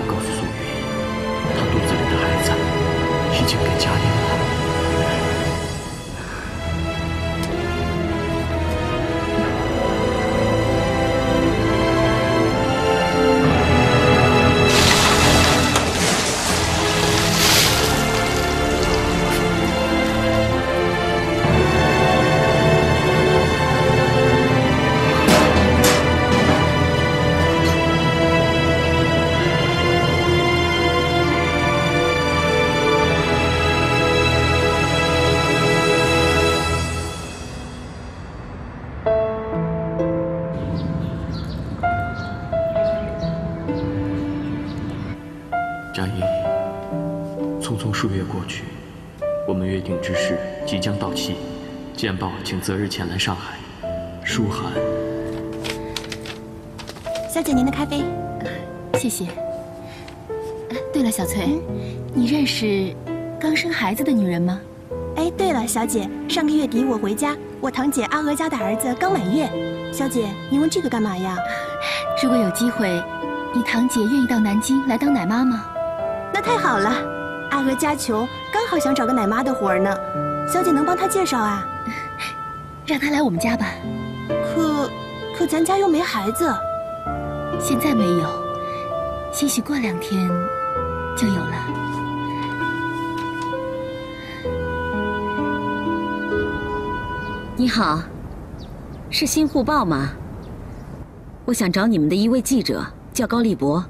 告诉素云，她肚子里的孩子已经给佳音了。 佳音，匆匆数月过去，我们约定之事即将到期，见报请择日前来上海。书涵， 小姐，您的咖啡。 谢谢。对了，小翠，你认识刚生孩子的女人吗？ 哎，对了，小姐，上个月底我回家，我堂姐阿娥家的儿子刚满月。小姐，您问这个干嘛呀？ 如果有机会，你堂姐愿意到南京来当奶妈吗？ 那太好了，阿娥家穷，刚好想找个奶妈的活儿呢。小姐能帮她介绍啊？ 让她来我们家吧。 可咱家又没孩子。 现在没有，兴许过2天就有了。 你好，是《新沪报》吗？我想找你们的一位记者，叫高立博。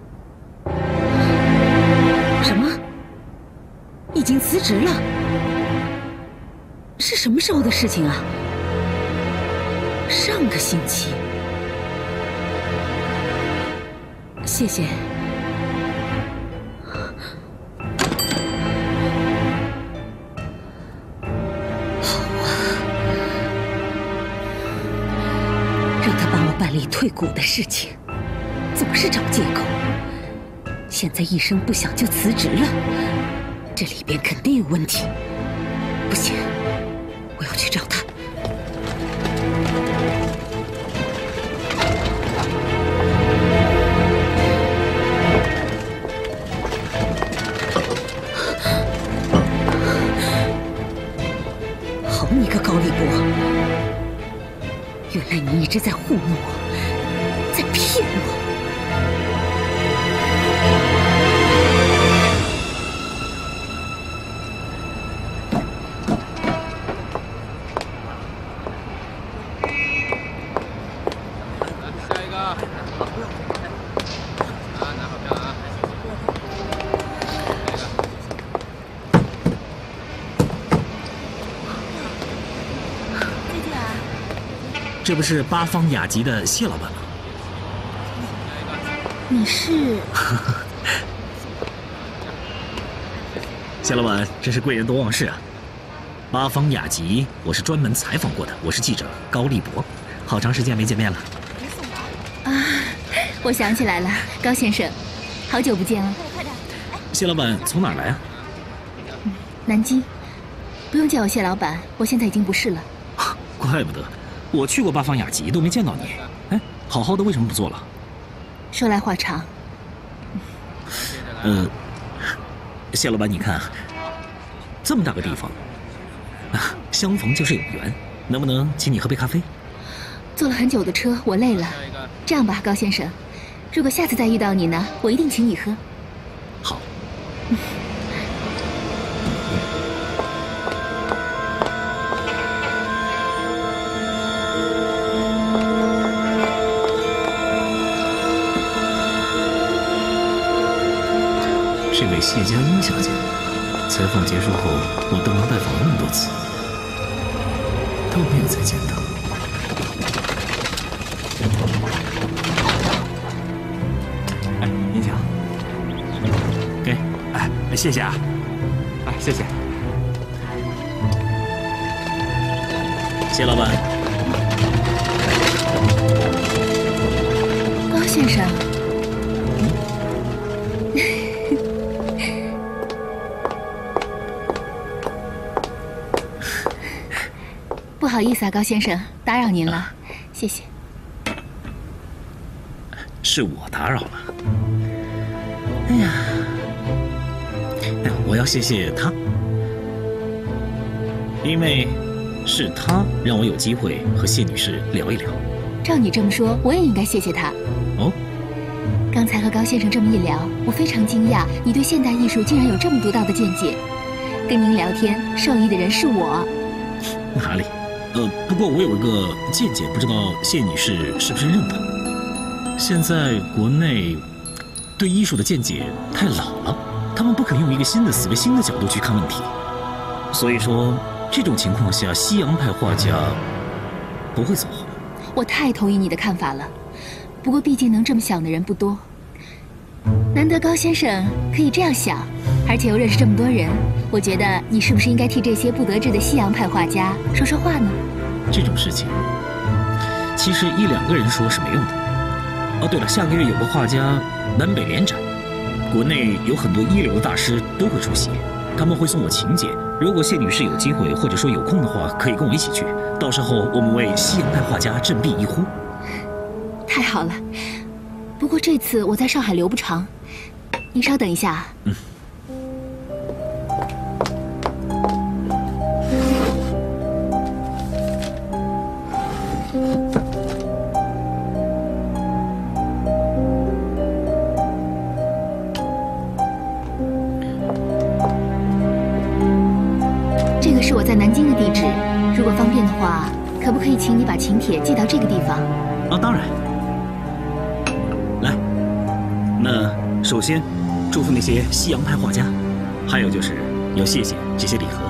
什么？已经辞职了？是什么时候的事情啊？上个星期。谢谢。好啊，让他帮我办理退股的事情，总是找借口。 现在一声不响就辞职了，这里边肯定有问题。不行，我要去找他。好你个高立博，原来你一直在糊弄我，在骗我。 这不是八方雅集的谢老板吗？ 你是？ 谢老板，真是贵人多忘事啊！八方雅集，我是专门采访过的，我是记者高立博，好长时间没见面了。 啊，我想起来了，高先生，好久不见了。 谢老板从哪儿来啊？ 南京，不用叫我谢老板，我现在已经不是了。 怪不得。 我去过八方雅集，都没见到你。哎，好好的为什么不做了？ 说来话长。 谢老板，你看啊，这么大个地方，啊，相逢就是有缘，能不能请你喝杯咖啡？ 坐了很久的车，我累了。这样吧，高先生，如果下次再遇到你呢，我一定请你喝。 好。这位谢佳音小姐，采访结束后，我登门拜访了那么多次，都没有再见到。哎，您请。给，哎，谢谢啊，哎，谢谢。谢老板。 高先生。 不好意思啊，高先生，打扰您了，谢谢。 是我打扰了。 哎呀，我要谢谢他，因为是他让我有机会和谢女士聊一聊。 照你这么说，我也应该谢谢他。 哦， 刚才和高先生这么一聊，我非常惊讶，你对现代艺术竟然有这么独到的见解。跟您聊天，受益的人是我。 哪里？不过我有一个见解，不知道谢女士是不是认同？现在国内对艺术的见解太老了，他们不肯用一个新的思维、新的角度去看问题。所以说，这种情况下，西洋派画家不会走红。 我太同意你的看法了，不过毕竟能这么想的人不多。难得高先生可以这样想，而且又认识这么多人，我觉得你是不是应该替这些不得志的西洋派画家说说话呢？ 这种事情，其实1、2个人说是没用的。哦，对了，下个月有个画家南北联展，国内有很多一流的大师都会出席，他们会送我请柬。如果谢女士有机会或者说有空的话，可以跟我一起去。到时候我们为西洋派画家振臂一呼。 太好了，不过这次我在上海留不长，您稍等一下啊。这个是我在南京的地址，如果方便的话，可不可以请你把请帖寄到这个地方？ 啊，当然。来，那首先祝福那些西洋派画家，还有就是要谢谢这些礼盒。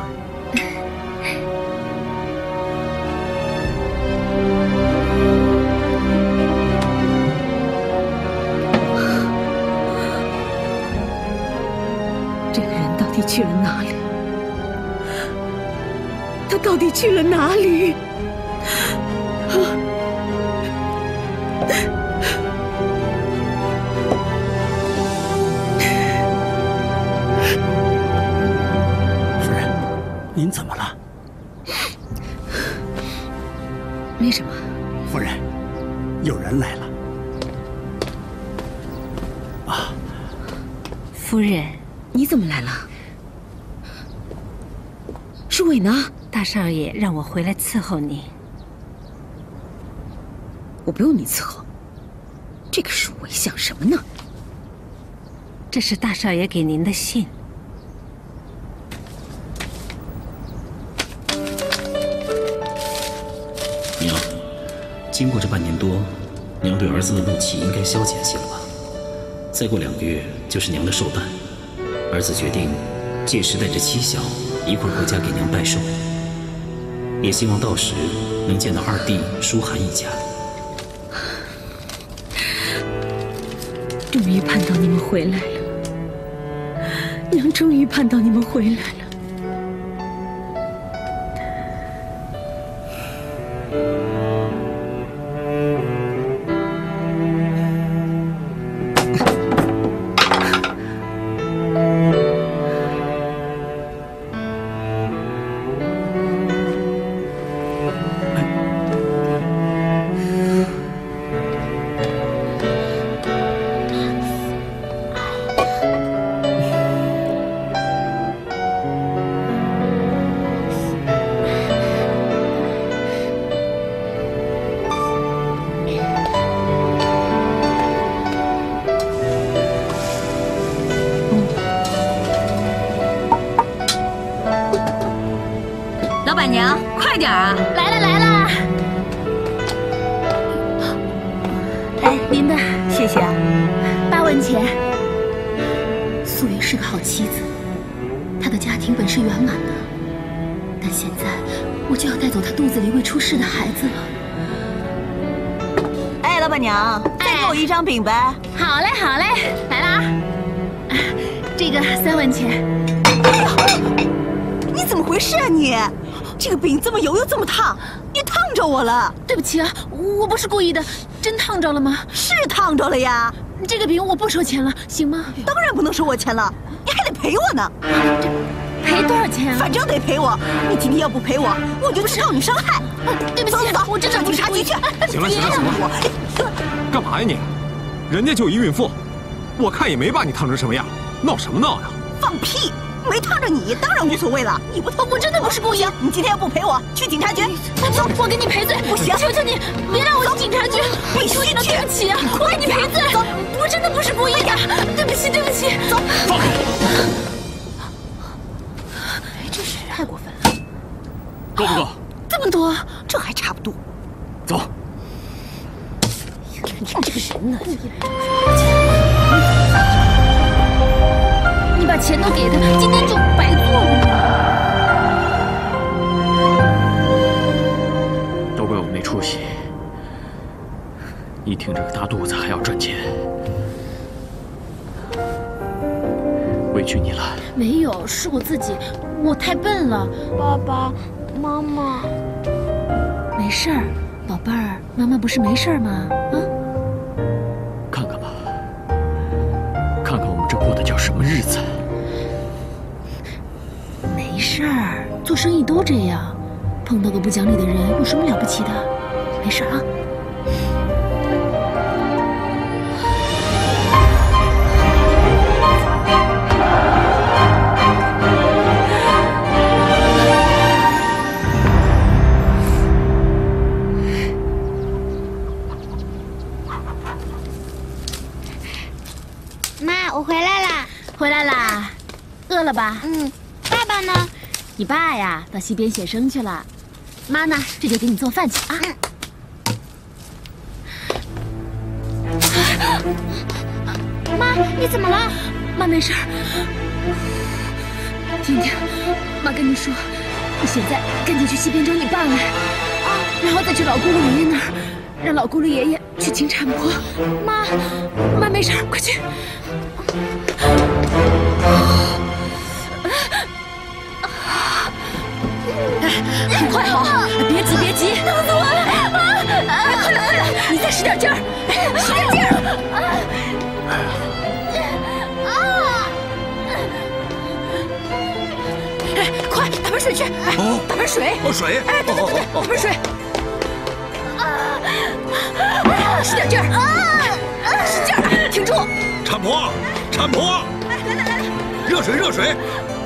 这个人到底去了哪里？他到底去了哪里？ 夫人，您怎么了？ 没什么。 夫人，有人来了。啊， 夫人，你怎么来了？舒伟呢？ 大少爷让我回来伺候您。 我不用你伺候。这个舒伟想什么呢？ 这是大少爷给您的信。 娘，经过这半年多，娘对儿子的怒气应该消减些了吧？再过2个月就是娘的寿诞，儿子决定届时带着妻小一块回家给娘拜寿，也希望到时能见到二弟、舒涵一家。 终于盼到你们回来了，娘终于盼到你们回来了。 老板娘，快点啊！来了来了。哎，您的， 谢谢啊。 8文钱。素云是个好妻子，她的家庭本是圆满的，但现在我就要带走她肚子里未出世的孩子了。 哎，老板娘，再给我1张饼呗。 好嘞好嘞，来了啊！这个3文钱。 哎呀，你怎么回事啊你？这个饼这么油又这么烫，你烫着我了。 对不起啊，我不是故意的，真烫着了吗？ 是烫着了呀。 这个饼我不收钱了，行吗？ 当然不能收我钱了，你还得赔我呢。 赔多少钱啊？ 反正得赔我。你今天要不赔我，我就去告你伤害。 对不起，我真的上警察局去。 行了，干嘛呀你？人家就一孕妇， 我看也没把你烫成什么样，闹什么闹呀？ 放屁！没烫着你，当然无所谓了。你不烫，我真的不是故意。你今天要不陪我去警察局， 走，我给你赔罪。 不行， 求求你，别让我去警察局。 必须去！对不起啊，我给你赔罪。 走， 我真的不是故意的，对不起，对不起。 走， 放开！ 哎，这是太过分了。 够不够？ 这么多，这还差不多。 走。 你这个人呢？ 你把钱都给他，今天就白做了。 都怪我没出息，一听这个大肚子还要赚钱，委屈你了。 没有，是我自己，我太笨了。 爸爸妈妈， 没事儿，宝贝儿，妈妈不是没事儿吗？啊， 看看吧，看看我们这过的叫什么日子。 没事儿，做生意都这样，碰到个不讲理的人有什么了不起的？没事啊。 妈，我回来啦！ 回来啦，饿了吧？ 爸爸呢？ 你爸呀，到西边写生去了。妈呢，这就给你做饭去啊。 妈，你怎么了？ 妈没事儿。婷婷，妈跟你说，你现在赶紧去西边找你爸来，然后再去老咕噜爷爷那儿，让老咕噜爷爷去请产婆。妈没事儿，快去。快好，别急，疼死我了！快了，你再使点劲儿，使点劲儿！快，打盆水去！打盆水！ 水！ 对，打盆水！使点劲儿！使劲儿！挺住！ 产婆！来！热水！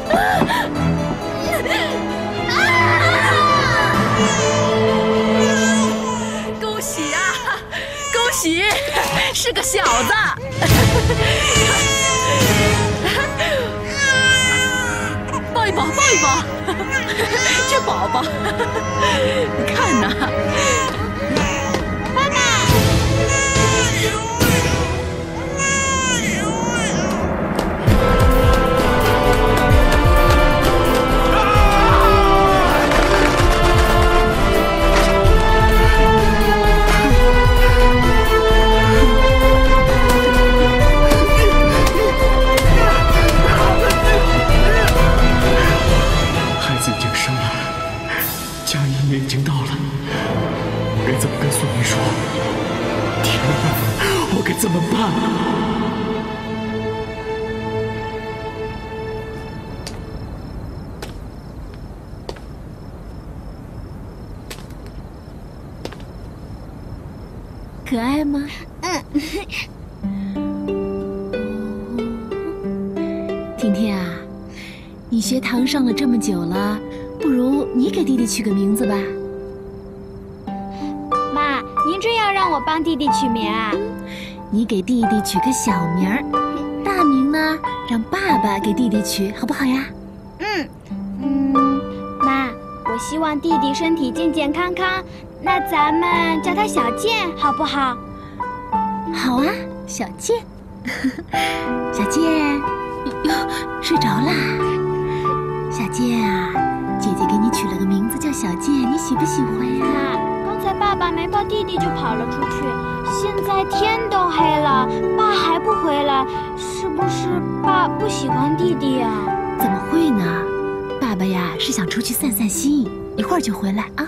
恭喜啊！恭喜，是个小子！抱一抱，这宝宝，你看呐， 爸爸。 孩子已经生了，家宴也已经到了，该怎么跟孙女说？天哪，我该怎么办？ 可爱吗？婷婷啊，你学堂上了这么久了，不如你给弟弟取个名字吧。 妈，您这样让我帮弟弟取名啊？ 你给弟弟取个小名儿，大名呢让爸爸给弟弟取，好不好呀？ 妈，我希望弟弟身体健健康康，那咱们叫他小健好不好？ 好啊，小健。小健，哟，睡着啦？小健啊，姐姐给你取了个名字叫小健，你喜不喜欢呀？ 妈，刚才爸爸没抱弟弟就跑了出去，现在天都黑了，爸还不回来，是不是爸不喜欢弟弟呀？ 怎么会呢？爸爸呀是想出去散散心，一会儿就回来啊。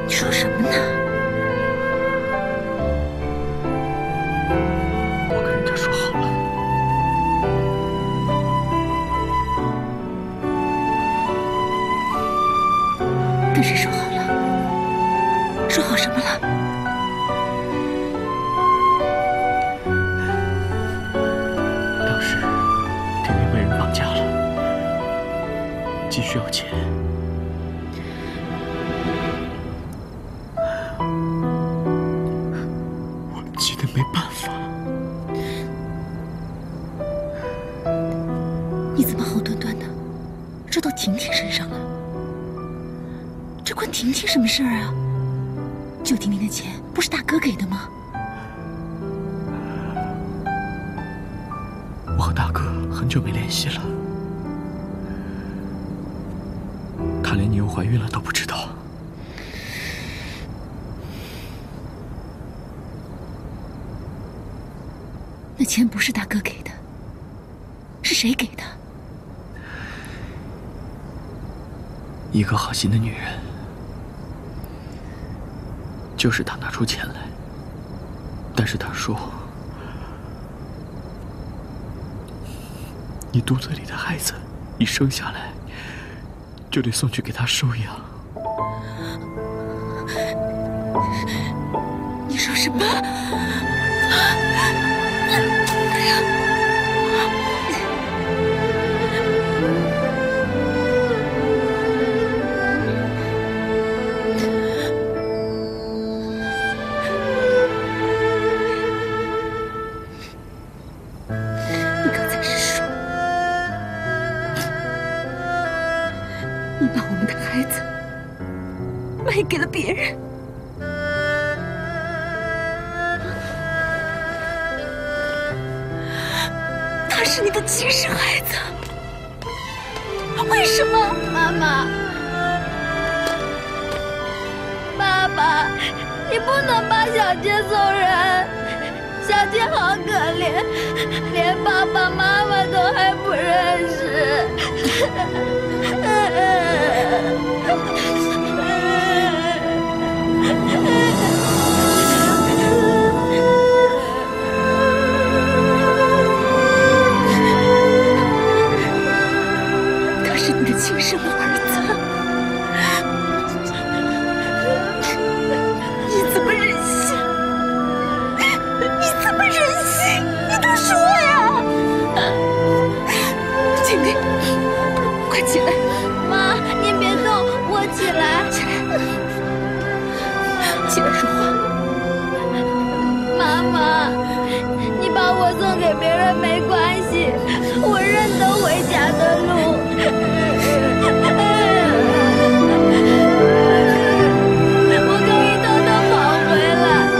你说什么呢？ 我跟人家说好了。 跟谁说好了？说好什么了？ 当时天明被人绑架了，急需要钱。我急得没办法。 你怎么好端端的绕到婷婷身上了？这关婷婷什么事儿啊？救婷婷的钱不是大哥给的吗？ 我和大哥很久没联系了，他连你又怀孕了都不知道。 那钱不是大哥给的，是谁给的？ 一个好心的女人，就是她拿出钱来，但是她说，你肚子里的孩子一生下来就得送去给她收养。 你说什么？你刚才是说，你把我们的孩子卖给了别人？他是你的亲生孩子，为什么？ 妈妈，爸爸，你不能把小杰送人，小杰好可怜，连爸爸妈妈都还不认识。 他是你的亲生儿子，你怎么忍心？你怎么忍心？你都说呀！婷婷，快起来！ 妈，你别动，我起来。 起来，起来说话。 妈妈，你把我送给别人没关系，我认得回家的路。我可以偷偷跑回来。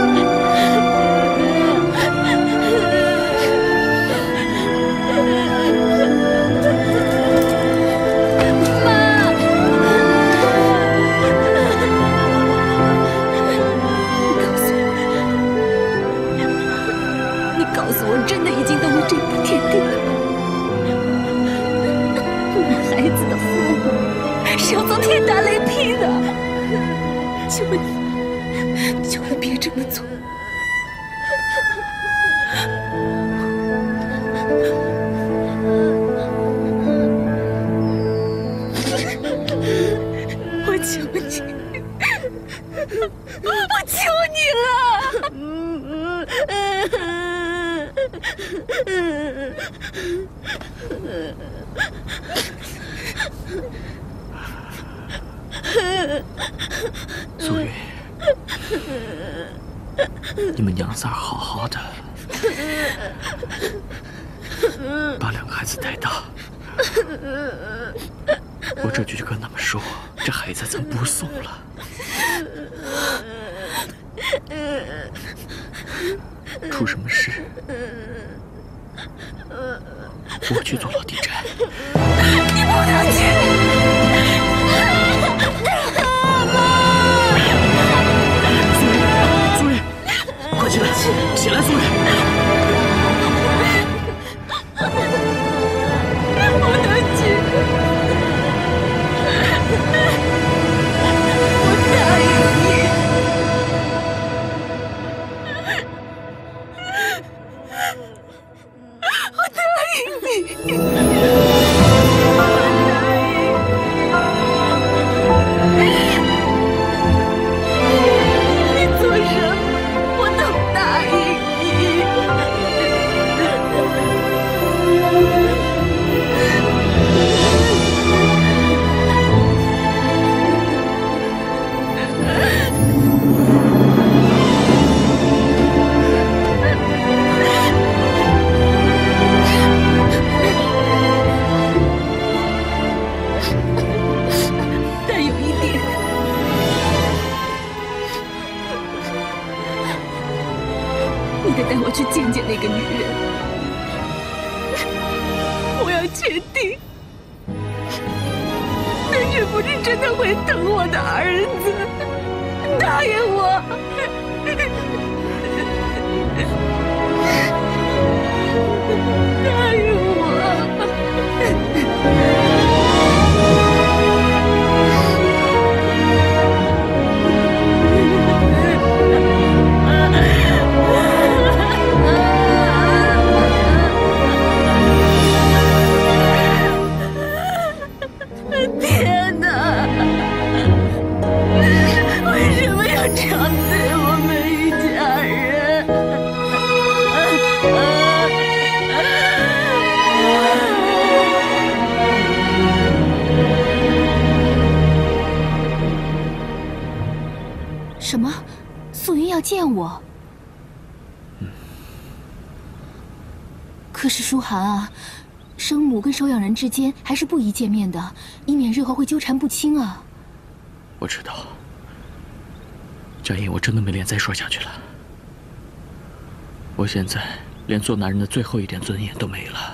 你告诉我，真的已经到了这步田地了？我们孩子的父母是要遭天打雷劈的，求你，求你别这么做。我求你，我求你了！ 苏云，你们娘仨好好的，把两个孩子带大。我这就去跟他们说，这孩子咱不送了。出什么事，我去做老地宅。 你不能去！ 苏瑞，快起来，起来，苏瑞！ 不能去！我答应你。 你得带我去见见那个女人。我要确定，她是不是真的会疼我的儿子？答应我。答应我。天哪！为什么要这样对我们一家人？什么？素云要见我？可是舒涵啊，生母跟收养人之间还是不宜见面的，以免日后会纠缠不清啊。 我知道，佳音，我真的没脸再说下去了。我现在连做男人的最后一点尊严都没了。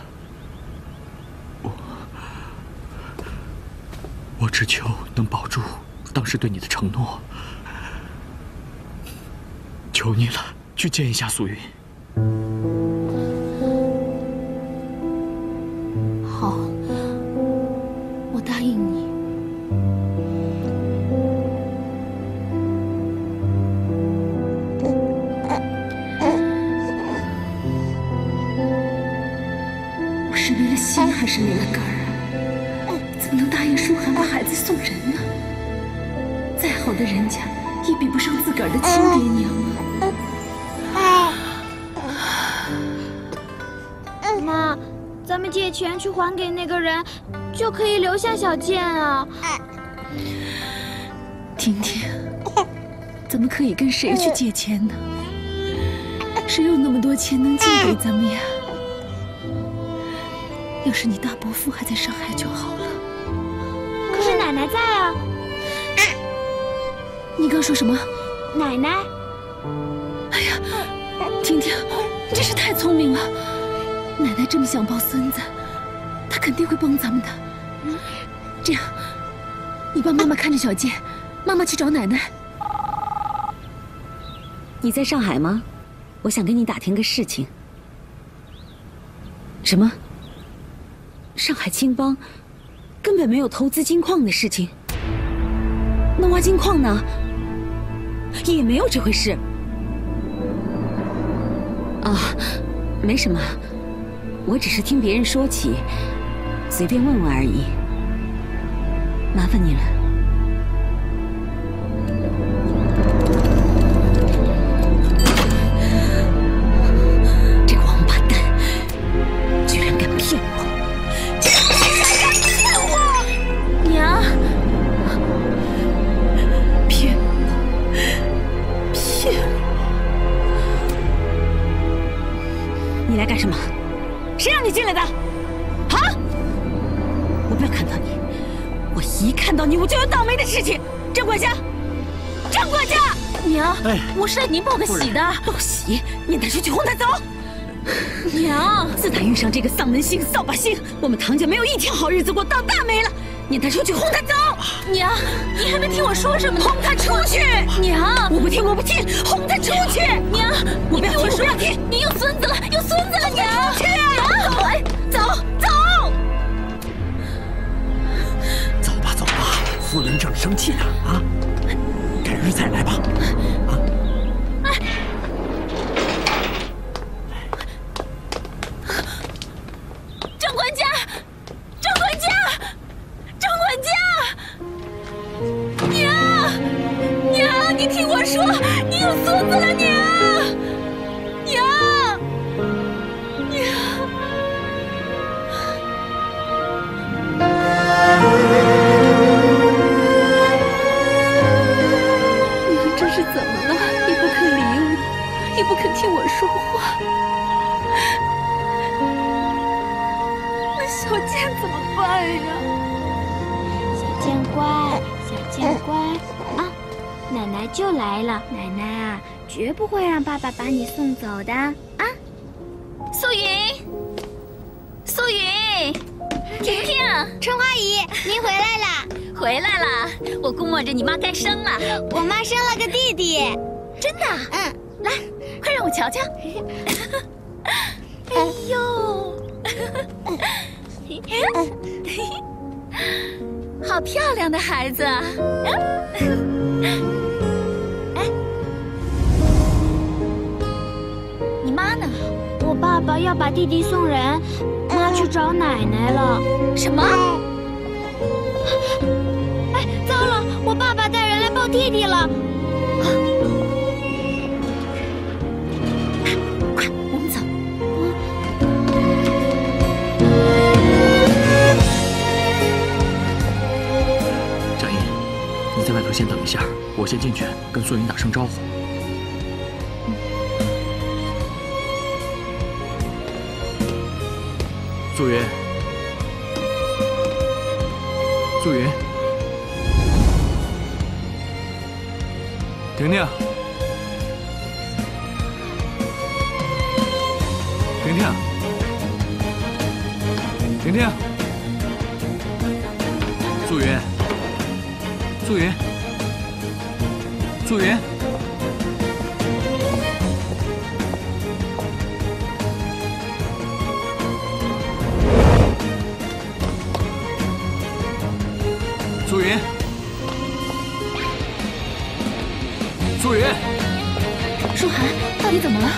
我只求能保住当时对你的承诺。求你了，去见一下素云。 好，我答应你。我是没了心还是没了肝儿啊？怎么能答应舒涵把孩子送人呢？再好的人家也比不上自个儿的亲爹娘啊！ 妈，咱们借钱去还给那个人，就可以留下小健啊。 婷婷，咱们可以跟谁去借钱呢？谁有那么多钱能借给咱们呀？要是你大伯父还在上海就好了。 可是奶奶在啊。 你刚说什么？ 奶奶。 哎呀，婷婷，你真是太聪明了。奶奶这么想抱孙子，她肯定会帮咱们的。这样，你帮妈妈看着小健，妈妈去找奶奶。 你在上海吗？我想跟你打听个事情。什么？上海青帮根本没有投资金矿的事情？那挖金矿呢？也没有这回事。啊，没什么，我只是听别人说起，随便问问而已。麻烦你了。这个王八蛋居然敢骗我！居然敢骗我！ 娘，骗我！ 你来干什么？谁让你进来的？啊！我不要看到你，我一看到你我就有倒霉的事情。张管家，张管家， 娘，我是来您报个喜的。 报喜？你带出去轰他走！ 娘， 自打遇上这个丧门星、扫把星，我们唐家没有一天好日子过，倒大霉了。你带出去轰他走！ 娘，你还没听我说什么呢？ 轰他出去！ 娘， 我不听，我不听，轰他出去！ 娘， 我不要听，我不要听！ 你有孙子了，有孙子了，娘！ 出去啊！ 走，走！ 走吧，走吧，夫人正生气呢啊！改日再来吧。啊！ 张管家，张管家，张管家！娘，娘，你听我说，你有孙子了，娘！娘，娘！娘，这是怎么了？你不肯理我，也不肯听我说话。那小健怎么办呀？ 小健乖，小健乖啊！奶奶就来了。奶奶啊， 绝不会让爸爸把你送走的啊！ 素云，素云，婷婷， 春花姨，您回来啦！ 回来啦！我估摸着你妈该生了， 我妈生了个弟弟。 真的？ 嗯， 来，快让我瞧瞧。哎呦，好漂亮的孩子啊！哎，你妈呢？ 我爸爸要把弟弟送人，妈去找奶奶了。 什么？ 哎，糟了！我爸爸带人来抱弟弟了。 快，我们走。 佳音，你在外头先等一下，我先进去跟素云打声招呼。素云，素云， 婷婷，婷婷，婷婷，素云，素云，素云。素云，素云， 舒涵，到底怎么了？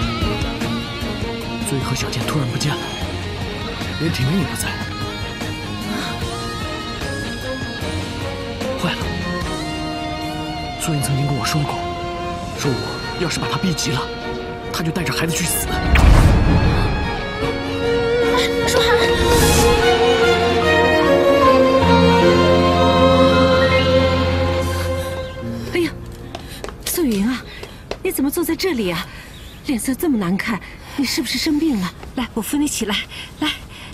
素云和小健突然不见了，连婷婷也不在。坏了！素云曾经跟我说过，说我要是把她逼急了，她就带着孩子去死。 舒涵。 素云啊，你怎么坐在这里啊？脸色这么难看，你是不是生病了？来，我扶你起来。来，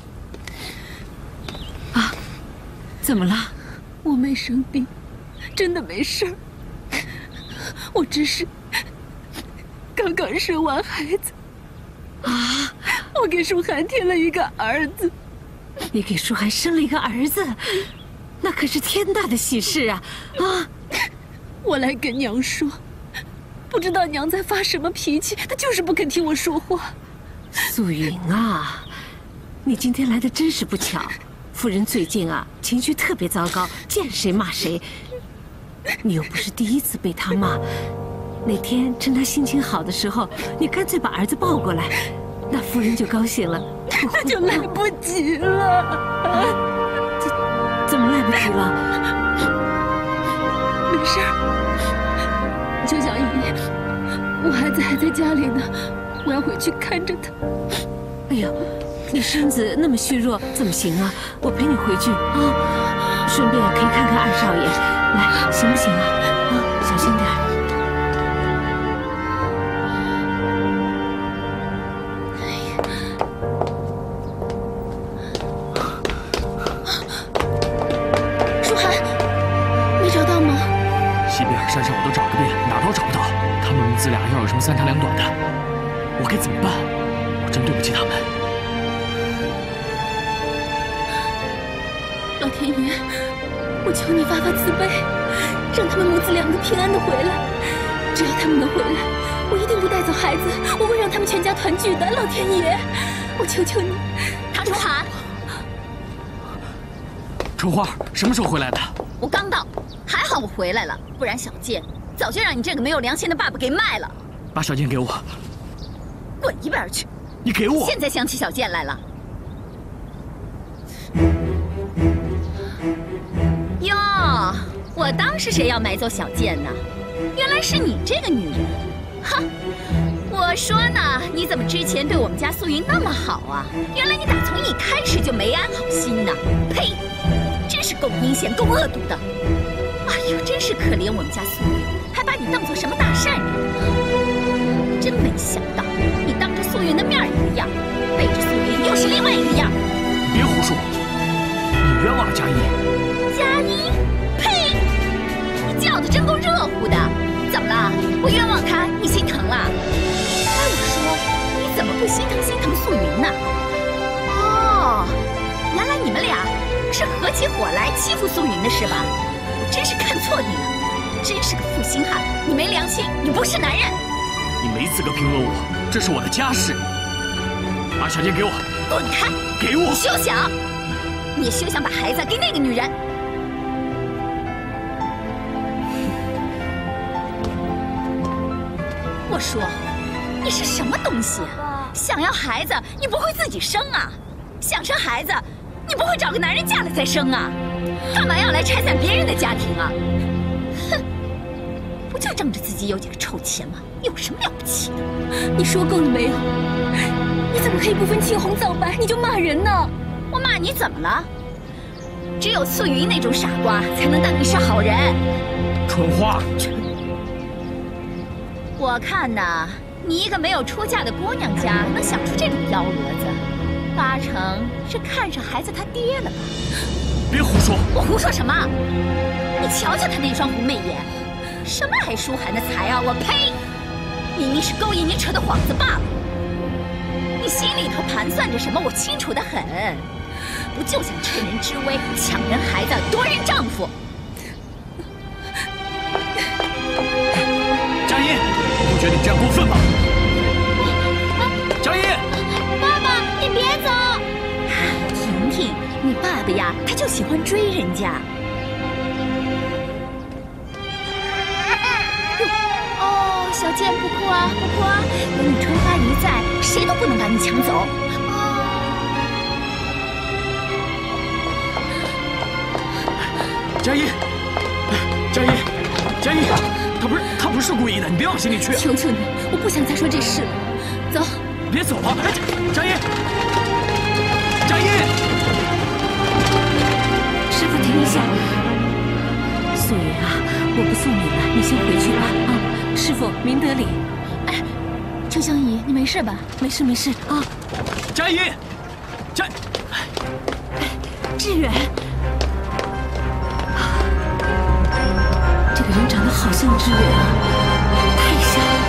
啊，怎么了？ 我没生病，真的没事儿。我只是刚刚生完孩子。 啊， 我给舒涵添了一个儿子。 你给舒涵生了一个儿子，那可是天大的喜事啊！啊， 我来跟娘说。不知道娘在发什么脾气，她就是不肯听我说话。 素云啊，你今天来的真是不巧。夫人最近啊情绪特别糟糕，见谁骂谁。你又不是第一次被她骂，那天趁她心情好的时候，你干脆把儿子抱过来，那夫人就高兴了。 那就来不及了。 怎么来不及了？ 没事儿。秋小姨，我孩子还在家里呢，我要回去看着他。 哎呦，你身子那么虚弱，怎么行啊？我陪你回去啊，顺便可以看看二少爷，来，行不行啊？啊，小心点。 舒涵，没找到吗？ 西边山上我都找了个遍，哪儿都找不到。他们母子俩要有什么三长两短的，我该怎么办？我真对不起他们。 老天爷，我求你发发慈悲，让他们母子两个平安的回来。只要他们能回来，我一定不带走孩子，我会让他们全家团聚的。老天爷，我求求你。唐楚涵， 春花什么时候回来的？ 我刚到，还好我回来了，不然小健早就让你这个没有良心的爸爸给卖了。 把小健给我， 滚一边去！ 你给我！ 现在想起小健来了？哟，我当是谁要买走小健呢？原来是你这个女人！哼，我说呢，你怎么之前对我们家素云那么好啊？原来你打从一开始就没安好心呢！呸！真是够阴险、够恶毒的！哎呦，真是可怜我们家素云，还把你当做什么大善人？真没想到，你当着素云的面一个样，背着素云又是另外一个样。 你别胡说，你冤枉了佳音。 佳音？呸！你叫的真够热乎的。怎么了？我冤枉他，你起火来欺负素云的是吧？我真是看错你了，真是个负心汉！你没良心，你不是男人！ 你没资格评论我，这是我的家事。把小剑给我， 滚开！ 给我！ 你休想！你也休想把孩子给那个女人！我说，你是什么东西？想要孩子，你不会自己生啊？想生孩子，你不会找个男人嫁了再生啊？干嘛要来拆散别人的家庭啊？哼，不就仗着自己有几个臭钱吗？有什么了不起的？ 你说够了没有？你怎么可以不分青红皂白你就骂人呢？ 我骂你怎么了？只有素云那种傻瓜才能当你是好人。 春花， 我看呐，你一个没有出嫁的姑娘家能想出这种幺蛾子，八成是看上孩子他爹了吧？ 别胡说！ 我胡说什么？你瞧瞧他那双红媚眼，什么来舒涵的财啊！我呸！明明是勾引你扯的幌子罢了。你心里头盘算着什么，我清楚得很。不就想趁人之危，抢人孩子，夺人丈夫？ 佳音，不觉得你这样过分吗？佳音， 爸爸，你别走！ 婷婷，你爸爸呀，他就喜欢追人家。哦，小剑不哭啊，不哭啊！有你春花姨在，谁都不能把你抢走。 佳音，佳音，佳音，他不是故意的，你别往心里去。 求求你，我不想再说这事了。走， 别走啊！佳音，佳音， 师傅，停一下。素云啊，我不送你了，你先回去吧。啊，师傅明德里。 哎，秋香姨，你没事吧？ 没事没事啊。 佳音， 志远。这个人长得好像志远啊，太像了。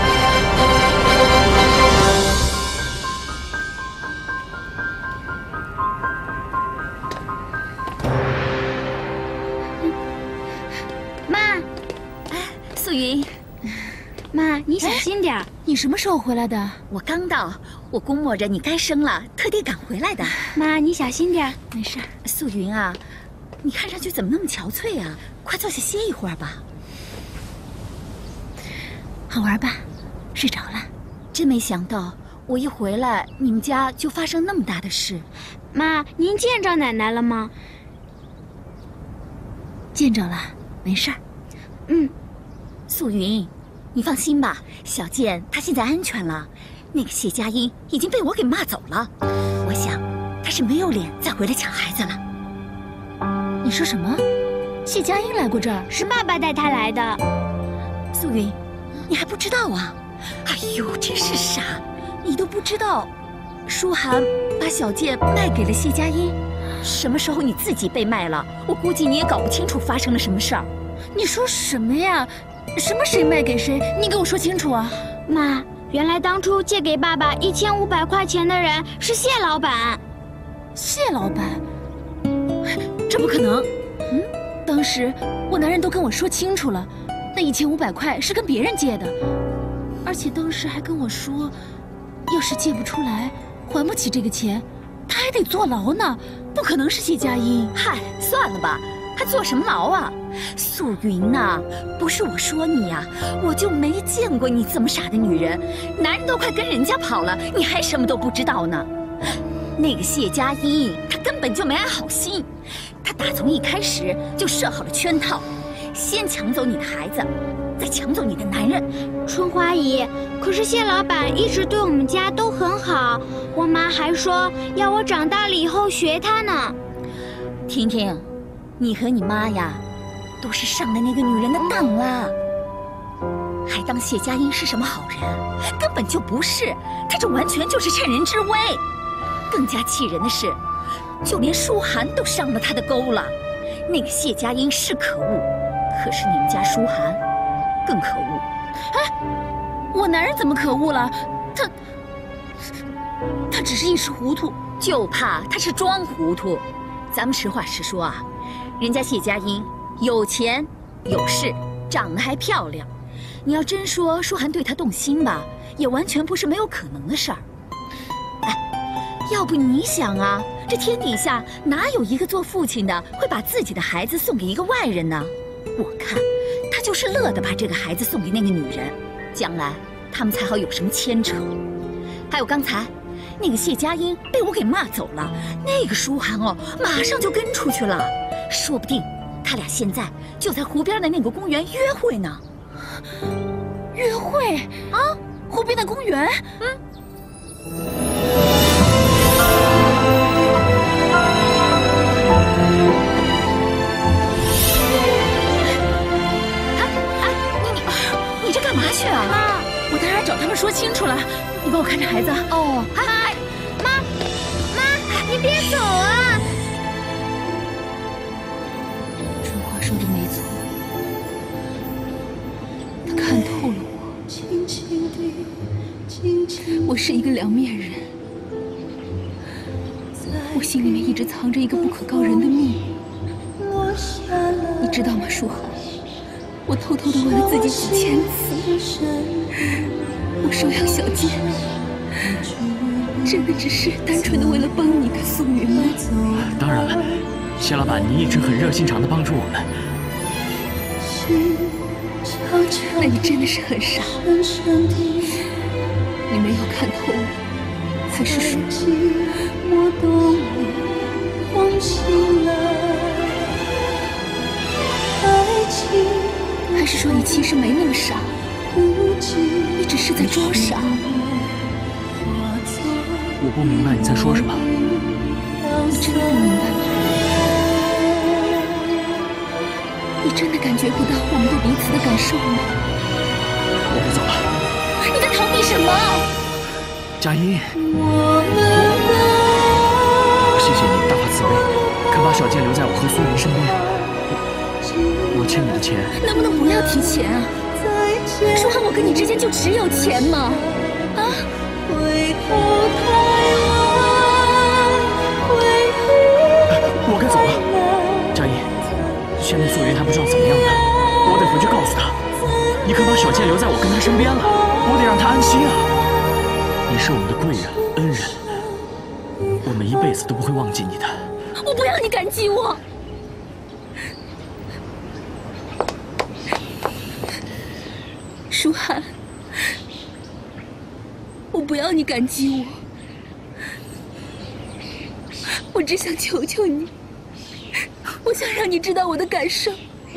妈， 素云， 妈，你小心点。 你什么时候回来的？ 我刚到，我估摸着你该生了，特地赶回来的。 妈，你小心点。 没事。 素云啊，你看上去怎么那么憔悴啊？快坐下歇一会儿吧。 好玩吧？睡着了。 真没想到，我一回来，你们家就发生那么大的事。 妈，您见着奶奶了吗？ 见着了，没事儿。 嗯， 素云，你放心吧，小剑他现在安全了。那个谢佳音已经被我给骂走了，我想他是没有脸再回来抢孩子了。 你说什么？谢佳音来过这儿？ 是爸爸带她来的。 素云，你还不知道啊？哎呦，真是傻！你都不知道，舒涵把小剑卖给了谢佳音。什么时候你自己被卖了？我估计你也搞不清楚发生了什么事儿。 你说什么呀？什么谁卖给谁？你给我说清楚啊！ 妈，原来当初借给爸爸1500块钱的人是谢老板。 谢老板？这不可能！当时我男人都跟我说清楚了，那1500块是跟别人借的，而且当时还跟我说，要是借不出来，还不起这个钱，他还得坐牢呢。不可能是谢佳音。 嗨，算了吧，还坐什么牢啊？素云呐，不是我说你呀，我就没见过你这么傻的女人。男人都快跟人家跑了，你还什么都不知道呢？那个谢佳音，他根本就没安好心，他打从一开始就设好了圈套，先抢走你的孩子，再抢走你的男人。 春花姨，可是谢老板一直对我们家都很好，我妈还说要我长大了以后学他呢。 婷婷，你和你妈呀，都是上了那个女人的当了，还当谢佳音是什么好人？根本就不是，他这完全就是趁人之危。更加气人的是，就连舒涵都上了他的钩了。那个谢佳音是可恶，可是你们家舒涵更可恶。 哎，我男人怎么可恶了？他只是一时糊涂， 就怕他是装糊涂。咱们实话实说啊， 人家谢佳音有钱有势，长得还漂亮。你要真说舒涵对她动心吧，也完全不是没有可能的事儿。哎，要不你想啊，这天底下哪有一个做父亲的会把自己的孩子送给一个外人呢？我看他就是乐得把这个孩子送给那个女人，将来他们才好有什么牵扯。还有刚才那个谢佳音被我给骂走了，那个舒涵哦，马上就跟出去了，说不定他俩现在就在湖边的那个公园约会呢。 约会啊？湖边的公园？ 你这干嘛去啊？ 妈，我当然找他们说清楚了，你帮我看着孩子。 哦， 妈，你别走啊！ 春花说的没错，他看透了我。我是一个两面人，我心里面一直藏着一个不可告人的秘密。你知道吗，舒涵？我偷偷的问了自己几千次，我收养小健，真的只是单纯的为了帮你跟素云吗？ 当然了，谢老板，你一直很热心肠的帮助我们。 那你真的是很傻，你没有看透我，还是说你其实没那么傻，你只是在装傻？ 我不明白你在说什么。 你真的不明白吗？你真的感觉不到我们对彼此的感受吗？ 我得走了。 你在逃避什么？ 佳音，谢谢你大发慈悲，肯把小健留在我和苏云身边。我欠你的钱， 能不能不要提钱啊？舒涵，我跟你之间就只有钱吗？啊？ 我该走了。佳音，现在素云还不知道怎么样呢，我得回去告诉她，你可把小健留在我跟她身边了，我得让她安心啊。你是我们的贵人恩人，我们一辈子都不会忘记你的。 我不要你感激我。舒涵，我不要你感激我，我只想求求你，我想让你知道我的感受。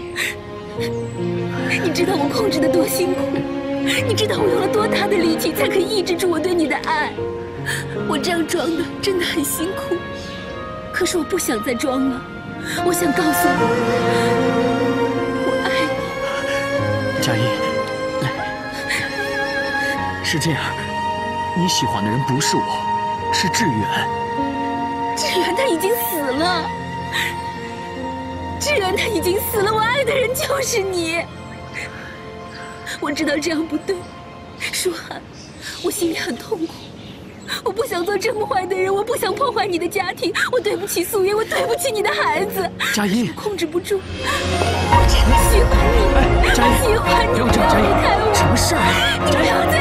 你知道我控制得多辛苦，你知道我用了多大的力气才可以抑制住我对你的爱。我这样装的真的很辛苦，可是我不想再装了，我想告诉你，我爱你。 佳音，是这样，你喜欢的人不是我，是志远。 志远他已经死了，志远他已经死了，我爱的人就是你。我知道这样不对，舒涵，我心里很痛苦，我不想做这么坏的人，我不想破坏你的家庭，我对不起素云，我对不起你的孩子。 佳音， 控制不住，我真的喜欢你， 佳音， 我喜欢你， 不要这样，佳音，什么事啊？ 你不要再